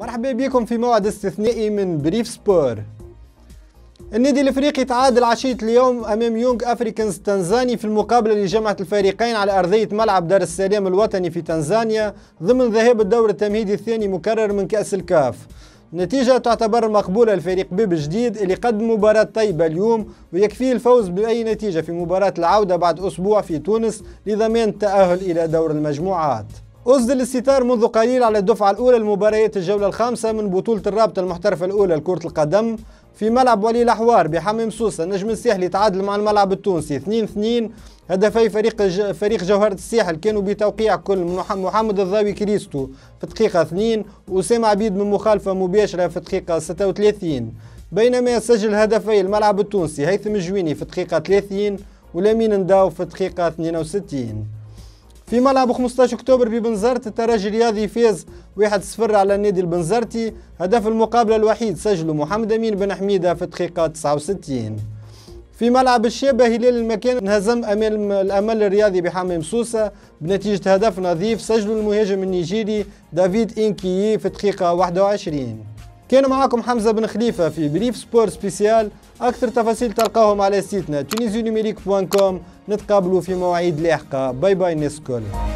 مرحبا بكم في موعد استثنائي من بريف سبور. النادي الافريقي تعادل عشية اليوم امام يونغ افريكانز تنزاني في المقابلة اللي جمعت الفريقين على ارضية ملعب دار السلام الوطني في تنزانيا ضمن ذهاب الدور التمهيدي الثاني مكرر من كأس الكاف. نتيجة تعتبر مقبولة لفريق بيب جديد اللي قدم مباراة طيبة اليوم ويكفيه الفوز بأي نتيجة في مباراة العودة بعد أسبوع في تونس لضمان التأهل إلى دور المجموعات. أسدل الستار منذ قليل على الدفعة الأولى لمباريات الجولة الخامسة من بطولة الرابطة المحترفة الأولى لكرة القدم في ملعب ولي الأحوار بحمام سوسة. النجم الساحلي تعادل مع الملعب التونسي 2-2. هدفي فريق جوهرة الساحل كانوا بتوقيع كل محمد الضاوي كريستو في دقيقة 2 وأسامة عبيد من مخالفة مباشرة في دقيقة 36، بينما سجل هدفي الملعب التونسي هيثم الجويني في دقيقة 30 ولامين نداو في دقيقة 62. في ملعب 15 أكتوبر ببنزرت الترجي الرياضي فاز 1-0 على النادي البنزرتي. هدف المقابلة الوحيد سجله محمد أمين بن حميدة في دقيقة 69. في ملعب الشابة هلال المكان انهزم أمام الأمل الرياضي بحمام سوسة بنتيجة هدف نظيف سجله المهاجم النيجيري دافيد إنكيي في دقيقة 21. كان معكم حمزة بن خليفة في بريف سبور سبيسيال. أكثر تفاصيل تلقاهم على سيتنا tunisianumerique.com. نتقابلوا في مواعيد لاحقة. باي باي الناس الكل.